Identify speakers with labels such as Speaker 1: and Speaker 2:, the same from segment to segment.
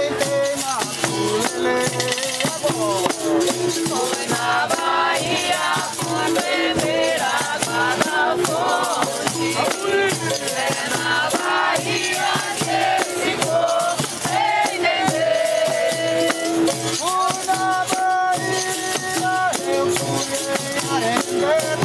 Speaker 1: Foi na Bahia, fui beber água da fonte. É na Bahia que ficou sem beber.
Speaker 2: Fui na Bahia, eu fui em Arembeira.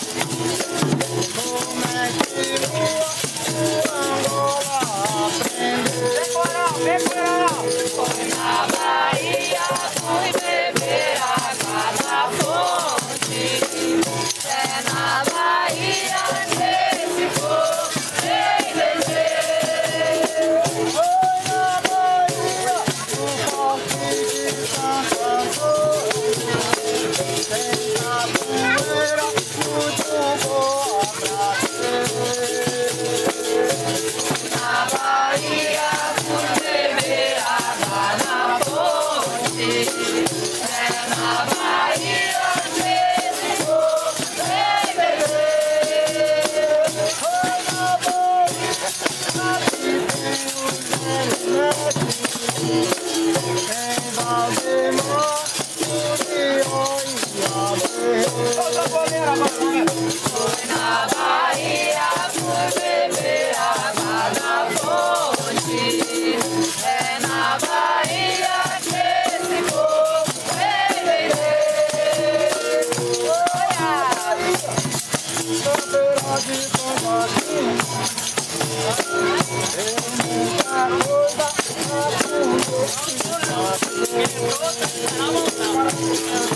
Speaker 2: Como é que o Angola aprendeu? Decorou!
Speaker 1: Foi na Bahia, fui beber água da fonte. É na Bahia que ficou sem beber.
Speaker 2: Foi na Bahia, no forte de Santo Antônio. Tem capoeira, muito boa pra ser.
Speaker 1: Na Bahia, fui beber água da fonte. É na Bahia que ficou sem beber.
Speaker 2: Foi na Bahia, aqui tem os remédios. Tem Valdemar, Urió e Abel.
Speaker 1: Foi na Bahia, fui beber água da fonte. É na Bahia que ficou sem beber.
Speaker 2: Bandeira de Tombadinho, eu muita coisa aprendi.